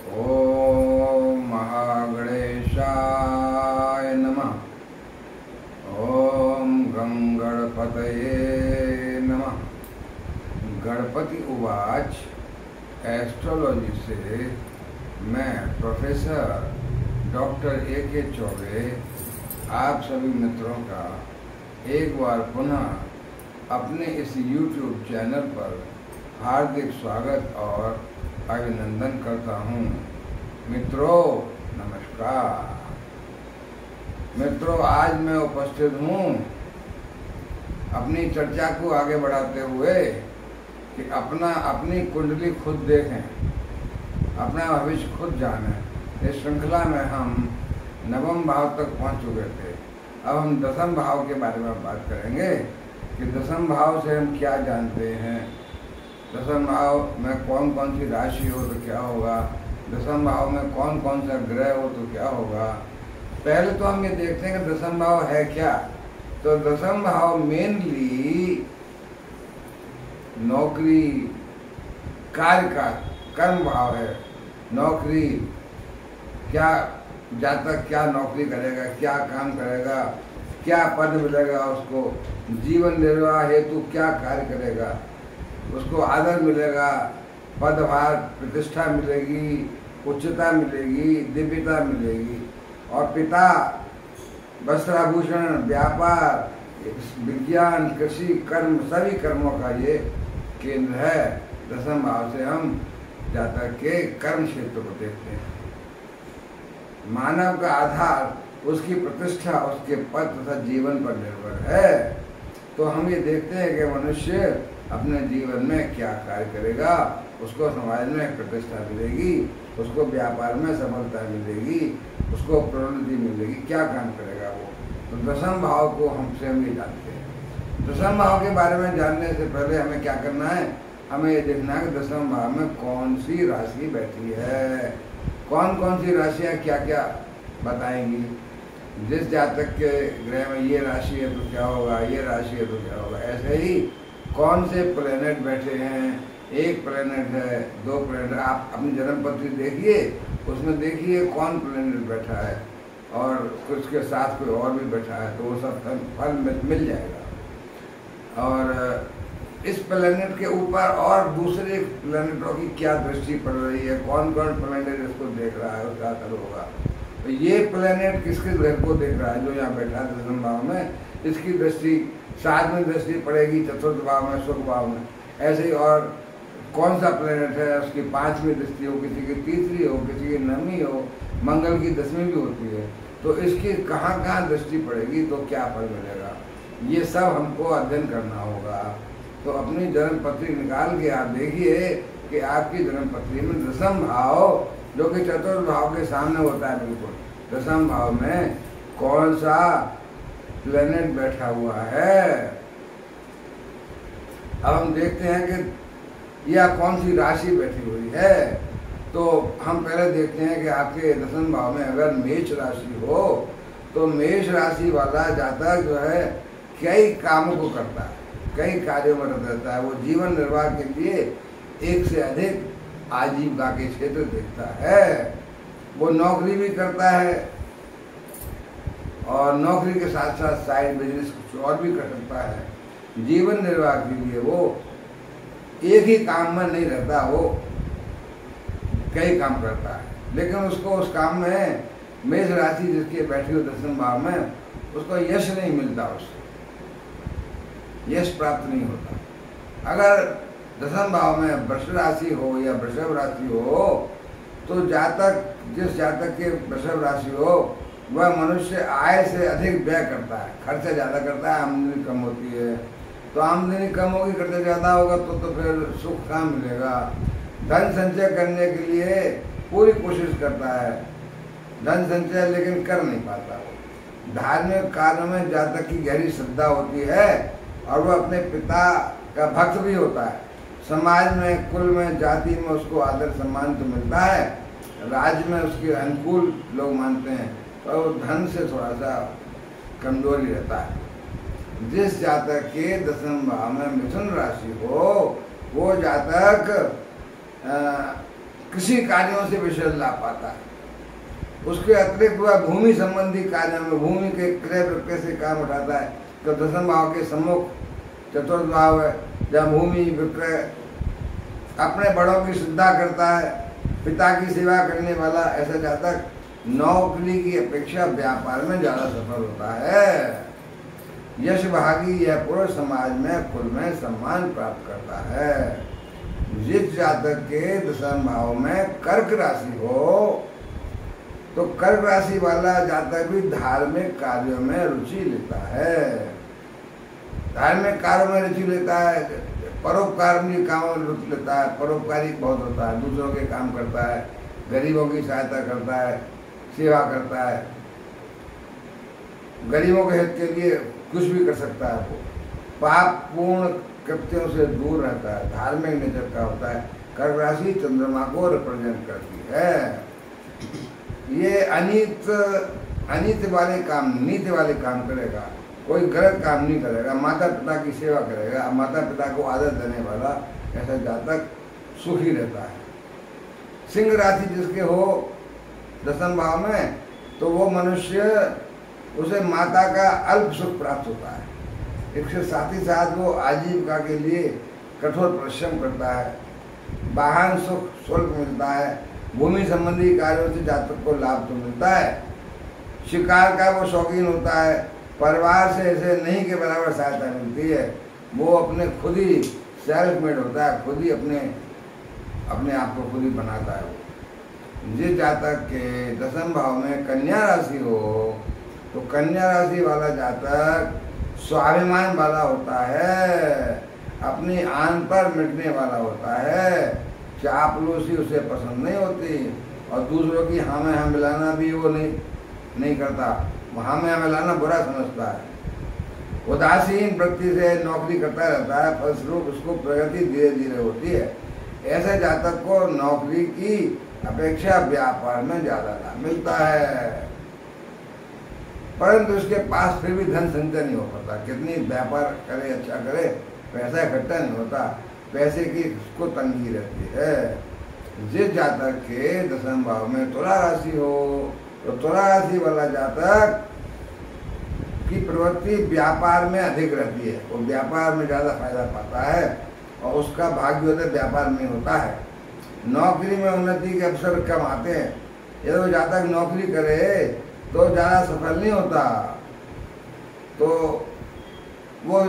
ओम महागणेशाय नमः। ओम गं गणपतये नमः। गणपति उवाच। एस्ट्रोलॉजी से मैं प्रोफेसर डॉक्टर A.K. चौबे आप सभी मित्रों का एक बार पुनः अपने इस YouTube चैनल पर हार्दिक स्वागत और अभिनंदन करता हूँ। मित्रों नमस्कार। मित्रों, आज मैं उपस्थित हूँ अपनी चर्चा को आगे बढ़ाते हुए कि अपनी कुंडली खुद देखें, अपना भविष्य खुद जानें। इस श्रृंखला में हम नवम भाव तक पहुँच चुके थे। अब हम दसम भाव के बारे में बात करेंगे कि दसम भाव से हम क्या जानते हैं, दसम भाव में कौन कौन सी राशि हो तो क्या होगा, दसम भाव में कौन कौन सा ग्रह हो तो क्या होगा। पहले तो हम ये देखते हैं कि दसम भाव है क्या। तो दसम भाव मेनली नौकरी, कार्य का कर्म भाव है। नौकरी, क्या जातक क्या नौकरी करेगा, क्या काम करेगा, क्या पद मिलेगा उसको, जीवन निर्वाह हेतु क्या कार्य करेगा, उसको आदर मिलेगा, पदभार प्रतिष्ठा मिलेगी, उच्चता मिलेगी, दिव्यता मिलेगी। और पिता वस्त्राभूषण, व्यापार, विज्ञान, कृषि, कर्म, सभी कर्मों का ये केंद्र है। दसम भाव से हम जातक के कर्म क्षेत्र को देखते हैं। मानव का आधार उसकी प्रतिष्ठा उसके पद तथा जीवन पर निर्भर है। तो हम ये देखते हैं कि मनुष्य अपने जीवन में क्या कार्य करेगा, उसको समाज में प्रतिष्ठा मिलेगी, उसको व्यापार में सफलता मिलेगी, उसको प्रोन्नति मिलेगी, क्या काम करेगा वो। तो दसम भाव को हम ये जानते हैं। दसम भाव के बारे में जानने से पहले हमें क्या करना है, हमें ये देखना है कि दसम भाव में कौन सी राशि बैठी है, कौन कौन सी राशियाँ क्या क्या बताएंगी। जिस जातक के ग्रह में ये राशि है तो क्या होगा, ये राशि है तो क्या होगा। ऐसे ही कौन से प्लेनेट बैठे हैं, एक प्लेनेट है, दो प्लेनेट। आप अपनी जन्म पत्री देखिए, उसमें देखिए कौन प्लेनेट बैठा है और उसके साथ कोई और भी बैठा है, तो वो सब फल मिल जाएगा। और इस प्लेनेट के ऊपर और दूसरे प्लेनेटों की क्या दृष्टि पड़ रही है, कौन कौन प्लेनेट इसको देख रहा है, उसका असर होगा। तो ये प्लेनेट किसके घर को देख रहा है, जो यहाँ बैठा है दसम भाव में, इसकी दृष्टि 7वीं दृष्टि पड़ेगी चतुर्थ भाव में, सुख भाव में। ऐसे ही और कौन सा प्लेनेट है उसकी 5वीं दृष्टि हो, किसी की 3री हो, किसी की 9वीं हो, मंगल की 10वीं भी होती है। तो इसकी कहाँ कहाँ दृष्टि पड़ेगी तो क्या फल मिलेगा, ये सब हमको अध्ययन करना होगा। तो अपनी जन्म पत्री निकाल के आप देखिए कि आपकी जन्म पत्री में दसम भाव, जो कि चतुर्थ भाव के सामने होता है, बिल्कुल दसम भाव में कौन सा प्लेनेट बैठा हुआ है। अब हम देखते हैं कि यह कौन सी राशि बैठी हुई है। तो हम पहले देखते हैं कि आपके दसम भाव में अगर मेष राशि हो तो मेष राशि वाला जातक जो है कई कामों को करता है, कई कार्यों में रहता है। वो जीवन निर्वाह के लिए एक से अधिक आजीविका के क्षेत्र देखता है। वो नौकरी भी करता है और नौकरी के साथ साथ साइड बिजनेस कुछ और भी कर सकता है। जीवन निर्वाह के लिए वो एक ही काम में नहीं रहता, वो कई काम करता है। लेकिन उसको उस काम में मेष राशि जिसके बैठी हो दसम भाव में, उसको यश नहीं मिलता, उससे यश प्राप्त नहीं होता। अगर दसम भाव में वृष राशि हो या वृषभ राशि हो तो जिस जातक के वृषभ राशि हो वह मनुष्य आय से अधिक व्यय करता है, खर्चा ज़्यादा करता है, आमदनी कम होती है। तो आमदनी कम होगी, खर्चा ज़्यादा होगा तो फिर सुख कहाँ मिलेगा। धन संचय करने के लिए पूरी कोशिश करता है, धन संचय लेकिन कर नहीं पाता। धार्मिक कार्यों में जातक की गहरी श्रद्धा होती है और वह अपने पिता का भक्त भी होता है। समाज में, कुल में, जाति में उसको आदर सम्मान तो मिलता है, राज्य में उसके अनुकूल लोग मानते हैं, और तो धन से थोड़ा सा कमजोरी रहता है। जिस जातक के दसम भाव में मिथुन राशि हो वो जातक कृषि कार्यों से विशेष लाभ पाता है। उसके अतिरिक्त वह भूमि संबंधी कार्यों में भूमि के क्रय विक्रय से काम उठाता है। तो दशम भाव के सम्मुख चतुर्थ भाव है, जहाँ भूमि विक्रय, अपने बड़ों की श्रद्धा करता है, पिता की सेवा करने वाला ऐसा जातक नौकरी की अपेक्षा व्यापार में ज्यादा सफल होता है। यश भागी यह पुरुष समाज में कुल में सम्मान प्राप्त करता है। जिस जातक के दशम भाव में कर्क राशि हो, तो कर्क राशि वाला जातक भी धार्मिक कार्यों में रुचि लेता है। धार्मिक कार्यों में रुचि लेता है, परोपकार में कामों में रुचि लेता है, परोपकारी बहुत होता है, दूसरों के काम करता है, गरीबों की सहायता करता है, सेवा करता है, गरीबों के हित के लिए कुछ भी कर सकता है। वो पाप पूर्ण कृत्यों से दूर रहता है, धार्मिक नेचर का होता है। कर्क राशि चंद्रमा को रिप्रेजेंट करती है। ये अनित वाले काम, नीति वाले काम करेगा, कोई गलत काम नहीं करेगा, माता पिता की सेवा करेगा, माता पिता को आदर देने वाला ऐसा जातक सुखी रहता है। सिंह राशि जिसके हो दशम भाव में, तो वो मनुष्य, उसे माता का अल्प सुख प्राप्त होता है। इसके साथ ही साथ वो आजीविका के लिए कठोर परिश्रम करता है, वाहन सुख शुल्क मिलता है, भूमि संबंधी कार्यों से जातक को लाभ तो मिलता है, शिकार का वो शौकीन होता है, परिवार से ऐसे नहीं के बराबर सहायता मिलती है, वो अपने खुद ही सेल्फ मेड होता है, खुद ही अपने आप को खुद ही बनाता है। वो जिस जातक के दशम भाव में कन्या राशि हो, तो कन्या राशि वाला जातक स्वाभिमान वाला होता है, अपनी आन पर मिटने वाला होता है, चापलूसी उसे पसंद नहीं होती, और दूसरों की हाँ में हाँ मिलाना भी वो नहीं करता, हाँ में हाँ मिलाना बुरा समझता है। उदासीन वृत्ति से नौकरी करता रहता है, फलस्वरूप उसको प्रगति धीरे धीरे होती है। ऐसे जातक को नौकरी की अपेक्षा व्यापार में ज्यादा लाभ मिलता है, परंतु उसके पास फिर भी धन संचय नहीं हो पाता। कितनी व्यापार करे, अच्छा करे, पैसा इकट्ठा नहीं होता, पैसे की उसको तंगी रहती है। जिस जातक के दशम भाव में तुला राशि हो, तो तुला राशि वाला जातक की प्रवृत्ति व्यापार में अधिक रहती है, वो व्यापार में ज़्यादा फायदा पाता है, और उसका भाग्योदय व्यापार में होता है। नौकरी में उन्नति के अवसर कम आते हैं। यदि वो जातक नौकरी करे तो ज़्यादा सफल नहीं होता, तो वो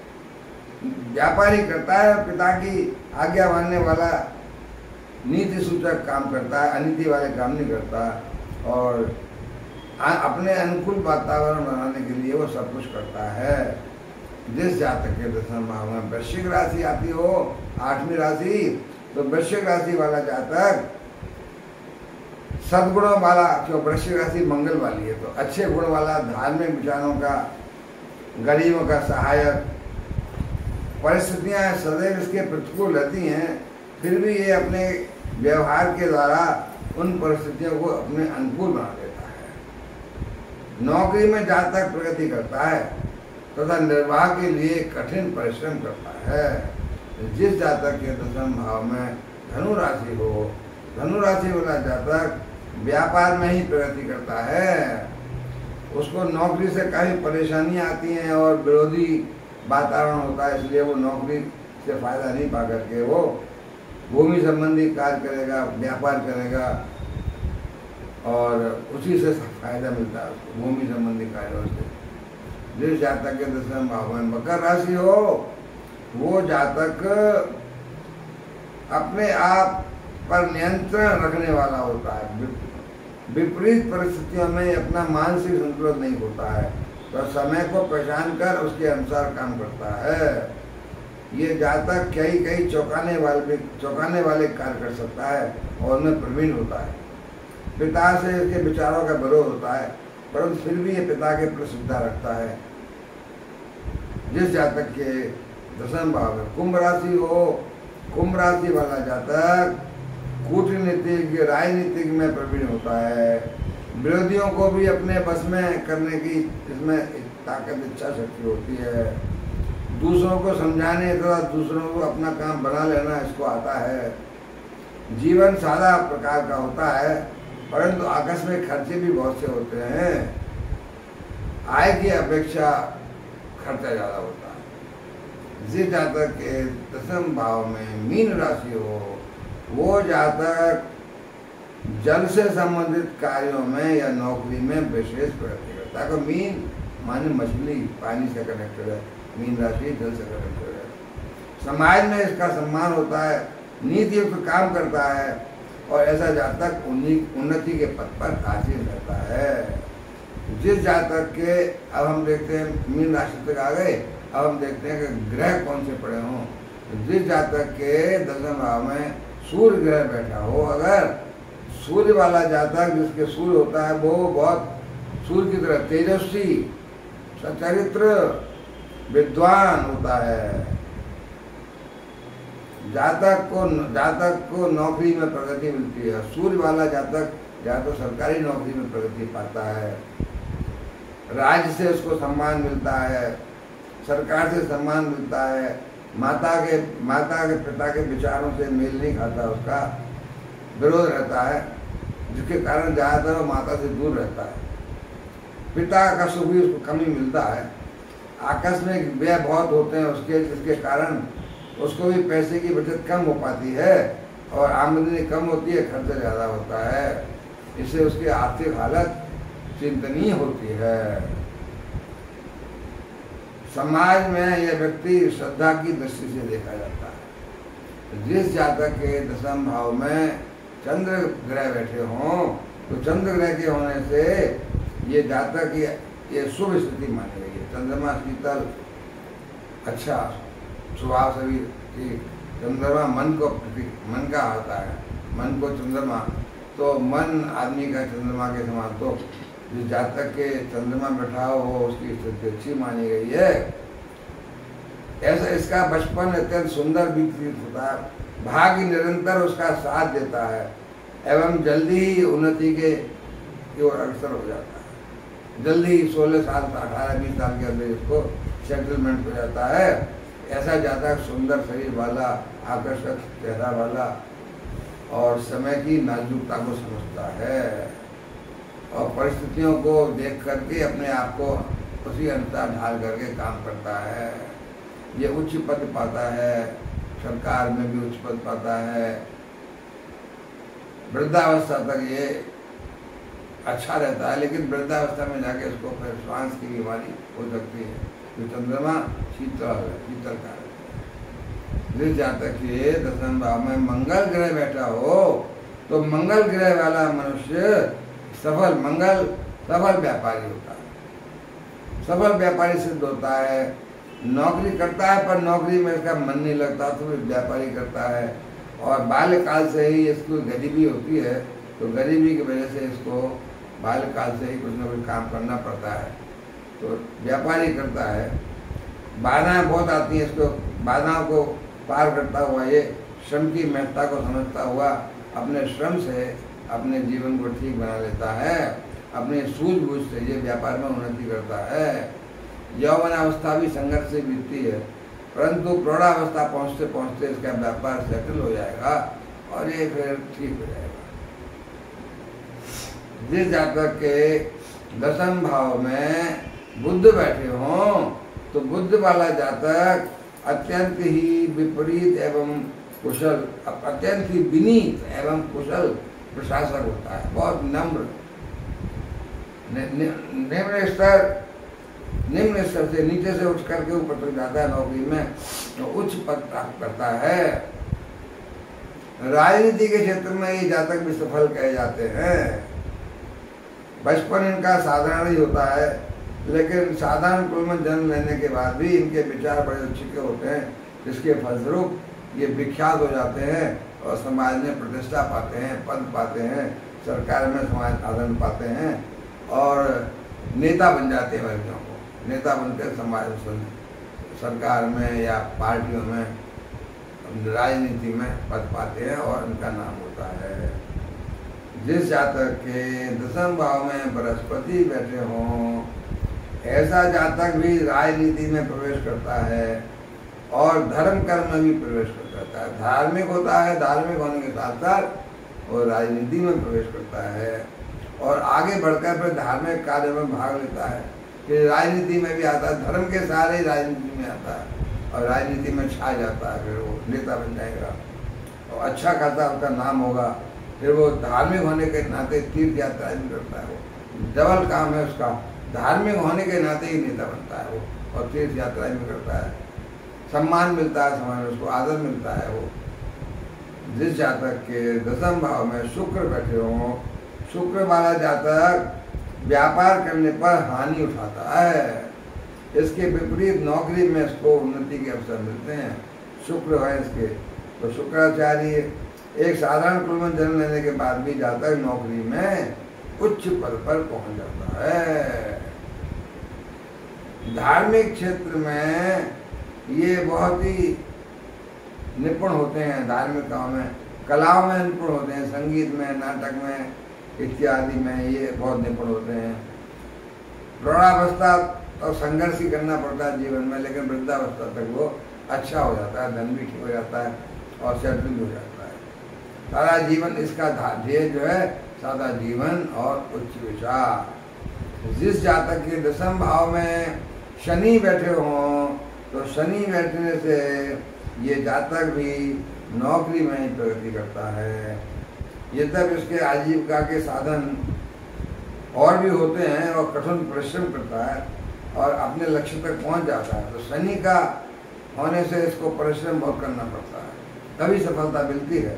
व्यापारी करता है, पिता की आज्ञा मानने वाला नीति सूचक काम करता है, अनीति वाले काम नहीं करता, और अपने अनुकूल वातावरण बनाने के लिए वो सब कुछ करता है। जिस जातक के दशम भाव में वृश्चिक राशि आती हो, 8वीं राशि, तो वृश्चिक राशि वाला जातक सद्गुणों वाला, क्यों वृश्चिक राशि मंगल वाली है, तो अच्छे गुण वाला, धार्मिक विचारों का, गरीबों का सहायक। परिस्थितियां सदैव इसके प्रतिकूल रहती हैं, फिर भी ये अपने व्यवहार के द्वारा उन परिस्थितियों को अपने अनुकूल बना देता है। नौकरी में जातक प्रगति करता है तथा निर्वाह के लिए कठिन परिश्रम करता है। जिस जातक के दशम भाव में धनु राशि हो, धनु राशि वाला जातक व्यापार में ही प्रगति करता है। उसको नौकरी से काफ़ी परेशानियां आती हैं और विरोधी वातावरण होता है, इसलिए वो नौकरी से फायदा नहीं पा करके वो भूमि संबंधी कार्य करेगा, व्यापार करेगा, और उसी से फायदा मिलता है उसको, भूमि संबंधी कार्यों से। जिस जातक के दशम भाव में मकर राशि हो, वो जातक अपने आप पर नियंत्रण रखने वाला होता है। विपरीत परिस्थितियों में अपना मानसिक संतुलन नहीं होता है, तो समय को पहचान कर उसके अनुसार काम करता है। ये जातक कई चौंकाने वाले कार्य कर सकता है और उनमें प्रवीण होता है। पिता से इसके विचारों का विरोध होता है, परंतु फिर भी ये पिता के प्रति श्रद्धा रखता है। जिस जातक के दशम भाव में कुंभ राशि हो, कुंभ राशि वाला जातक कूटनीतिक, राजनीतिक में प्रवीण होता है। विरोधियों को भी अपने बस में करने की इसमें ताकत, इच्छा शक्ति होती है। दूसरों को समझाने तथा दूसरों को अपना काम बना लेना इसको आता है। जीवन सादा प्रकार का होता है, परंतु आकस्मिक खर्चे भी बहुत से होते हैं। आय की अपेक्षा खर्चा ज़्यादा होता है। जिस जातक के दसम भाव में मीन राशि हो, वो जातक जल से संबंधित कार्यों में या नौकरी में विशेष प्रगति करता है। मीन माने मछली, पानी से कनेक्टेड है, मीन राशि जल से कनेक्टेड है। समाज में इसका सम्मान होता है, नीति युक्त काम करता है और ऐसा जातक उन्नति के पथ पर हासिल रहता है। जिस जातक के, अब हम देखते हैं मीन राशि तक आ गए, अब हम देखते हैं कि ग्रह कौन से पड़े हों। जिस जातक के दसम भाव में सूर्य ग्रह बैठा हो, अगर सूर्य वाला जातक जिसके सूर्य होता है वो बहुत सूर्य की तरह तेजस्वी, सच्चरित्र, विद्वान होता है, जातक को नौकरी में प्रगति मिलती है। सूर्य वाला जातक या तो सरकारी नौकरी में प्रगति पाता है, राज्य से उसको सम्मान मिलता है, सरकार से सम्मान मिलता है, माता के पिता के विचारों से मेल नहीं खाता, उसका विरोध रहता है, जिसके कारण ज़्यादातर वो माता से दूर रहता है। पिता का सुख भी उसको कम ही मिलता है। आकस्मिक व्यय बहुत होते हैं उसके, जिसके कारण उसको भी पैसे की बचत कम हो पाती है और आमदनी कम होती है, खर्चा ज़्यादा होता है। इससे उसकी आर्थिक हालत चिंतनीय होती है। समाज में यह व्यक्ति श्रद्धा की दृष्टि से देखा जाता है। जिस जातक के दसम भाव में चंद्र ग्रह बैठे हों, तो चंद्र ग्रह के होने से ये जातक ये शुभ स्थिति मानी गई है। चंद्रमा शीतल, अच्छा स्वभाव से भी ठीक। चंद्रमा मन का आता है, मन को चंद्रमा, तो मन आदमी का चंद्रमा के समान। तो जिस जातक के चंद्रमा बैठा हो उसकी स्थिति अच्छी मानी गई है। ऐसा इसका बचपन अत्यंत सुंदर व्यतीत होता है, भाग्य निरंतर उसका साथ देता है एवं जल्दी ही उन्नति के ओर अग्रसर हो जाता है। जल्दी 16 साल 18-20 साल के अंदर इसको सेटलमेंट हो जाता है। ऐसा जातक सुंदर शरीर वाला, आकर्षक चेहरा वाला और समय की नाजुकता को समझता है और परिस्थितियों को देख करके अपने आप को उसी अनुसार ढाल करके काम करता है। ये उच्च पद पाता है, सरकार में भी उच्च पद पाता है। वृद्धावस्था तक ये अच्छा रहता है, लेकिन वृद्धावस्था में जाके उसको फिर श्वास की बीमारी हो सकती है। तो चंद्रमा शीतल का जिस जातक के दसम भाव में मंगल ग्रह बैठा हो, तो मंगल ग्रह वाला मनुष्य सफल व्यापारी होता है। सफल व्यापारी सिद्ध होता है। नौकरी करता है पर नौकरी में इसका मन नहीं लगता, तो व्यापारी करता है। और बाल्यकाल से ही इसको गरीबी होती है, तो गरीबी की वजह से इसको बाल्यकाल से ही कुछ न कुछ काम करना पड़ता है, तो व्यापारी करता है। बाधाएं बहुत आती हैं, इसको बाधाओं को पार करता हुआ ये श्रम की महत्ता को समझता हुआ अपने श्रम से अपने जीवन को ठीक बना लेता है। अपने सूझबूझ से ये व्यापार में उन्नति करता है। यौवनावस्था भी संघर्ष से बीतती है, परंतु प्रौढ़ावस्था पहुँचते पहुँचते इसका व्यापार सेटल हो जाएगा और ये फिर ठीक हो जाएगा। जिस जातक के दसम भाव में बुध बैठे हों, तो बुध वाला जातक अत्यंत ही विपरीत एवं कुशल, अत्यंत ही विनीत एवं कुशल प्रशासक होता है। बहुत नम्र, निम्न स्तर से नीचे से उठ करके ऊपर तक जाता है नौकरी में, तो उच्च पद प्राप्त करता है। राजनीति के क्षेत्र में ये जातक भी सफल कहे जाते हैं। बचपन इनका साधारण ही होता है, लेकिन साधारण कुल में जन्म लेने के बाद भी इनके विचार बड़े अच्छे के होते हैं, जिसके फलस्वरूप ये विख्यात हो जाते हैं और समाज में प्रतिष्ठा पाते हैं, पद पाते हैं, सरकार में समाज आदरण पाते हैं और नेता बन जाते हैं। वर्गों को नेता बनकर समाज सरकार में या पार्टियों में, राजनीति में पद पाते हैं और उनका नाम होता है। जिस जातक के दसम भाव में बृहस्पति बैठे हों, ऐसा जातक भी राजनीति में प्रवेश करता है और धर्म कर्म में भी प्रवेश कर जाता है। धार्मिक होता है, धार्मिक होने के साथ साथ वो राजनीति में प्रवेश करता है और आगे बढ़कर फिर धार्मिक कार्य में भाग लेता है। फिर राजनीति में भी आता है, धर्म के सहारे ही राजनीति में आता है और राजनीति में छा जाता है। फिर वो नेता बन जाएगा और अच्छा खासा उसका नाम होगा। फिर वो धार्मिक होने के नाते तीर्थ यात्रा भी करता है। वो डबल काम है उसका, धार्मिक होने के नाते ही नेता बनता है वो और तीर्थ यात्रा भी करता है। सम्मान मिलता है समाज में, उसको आदर मिलता है। वो जिस जातक के दशम भाव में शुक्र बैठे हों, शुक्र वाला जातक व्यापार करने पर हानि उठाता है। इसके विपरीत नौकरी में इसको उन्नति के अवसर मिलते हैं। शुक्र है इसके, तो शुक्राचार्य एक साधारण कुल में जन्म लेने के बाद भी जातक नौकरी में उच्च पद पर पहुंच जाता है। धार्मिक क्षेत्र में ये बहुत ही निपुण होते हैं। धार्मिक काम में, कलाओं में निपुण होते हैं, संगीत में, नाटक में इत्यादि में ये बहुत निपुण होते हैं। प्रौढ़ावस्था तो संघर्ष ही करना पड़ता है जीवन में, लेकिन वृद्धावस्था तक वो अच्छा हो जाता है, धन भी ठीक हो जाता है और सेटल हो जाता है। सारा जीवन इसका ध्येय जो है सादा जीवन और उच्च विचार। जिस जातक के दशम भाव में शनि बैठे हों, तो शनि बैठने से ये जातक भी नौकरी में ही प्रगति करता है। यद्यपि इसके आजीविका के साधन और भी होते हैं और कठिन परिश्रम करता है और अपने लक्ष्य तक पहुंच जाता है। तो शनि का होने से इसको परिश्रम बहुत करना पड़ता है, तभी सफलता मिलती है।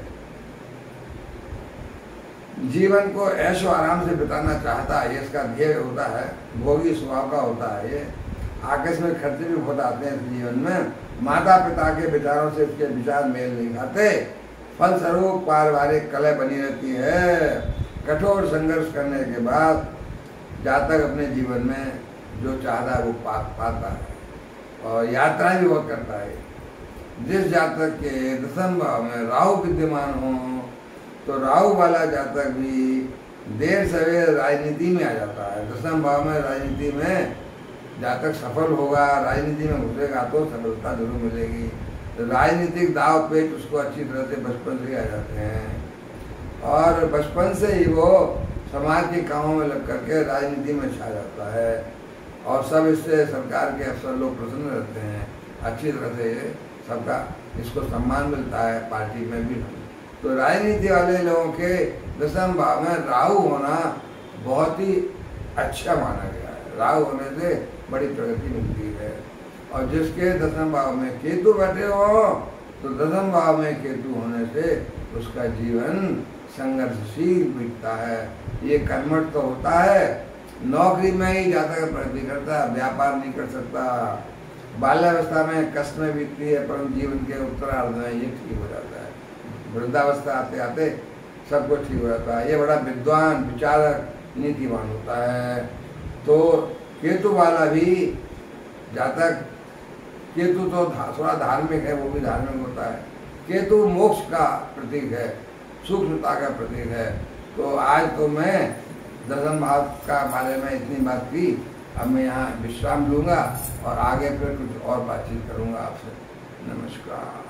जीवन को ऐशो आराम से बिताना चाहता है, ये इसका ध्येय होता है। भोगी स्वभाव का होता है ये। आकस्मिक खर्चे भी बहुत आते हैं इस जीवन में। माता पिता के विचारों से इसके विचार मेल नहीं खाते। फलस्वरूप पारिवारिक कलह बनी रहती है। कठोर संघर्ष करने के बाद जातक अपने जीवन में जो चाहता है वो पाता है और यात्रा भी बहुत करता है। जिस जातक के दशम भाव में राहु विद्यमान हो, तो राहु वाला जातक भी देर सवेर राजनीति में आ जाता है। दशम भाव में राजनीति में जातक सफल होगा, राजनीति में घुसेगा तो सफलता जरूर मिलेगी। तो राजनीतिक दाव पेच उसको अच्छी तरह से बचपन से आ जाते हैं और बचपन से ही वो समाज के कामों में लग करके राजनीति में छा जाता है और सब इससे सरकार के अफसर लोग प्रसन्न रहते हैं। अच्छी तरह से सबका इसको सम्मान मिलता है, पार्टी में भी। तो राजनीति वाले लोगों के दशम भाव में राहु होना बहुत ही अच्छा माना गया है। राहु होने से बड़ी प्रगति मिलती है। और जिसके दशम भाव में केतु बैठे हो, तो दशम भाव में केतु होने से उसका जीवन संघर्षशील बीतता है। ये कर्मठ तो होता है, नौकरी में ही जाकर प्रगति करता है, व्यापार नहीं कर सकता। बाल्यावस्था में कष्ट में बीतती है, परंतु जीवन के उत्तरार्ध में ये ठीक हो जाता है। वृद्धावस्था आते आते सब कुछ ठीक हो जाता है। ये बड़ा विद्वान, विचारक, नीतिवान होता है। तो केतु वाला भी जातक, केतु तो थोड़ा धार्मिक है, वो भी धार्मिक होता है। केतु मोक्ष का प्रतीक है, सूक्ष्मता का प्रतीक है। तो आज तो मैं दशम भाव का बारे में इतनी बात की। अब मैं यहाँ विश्राम लूँगा और आगे फिर कुछ और बातचीत करूँगा आपसे। नमस्कार।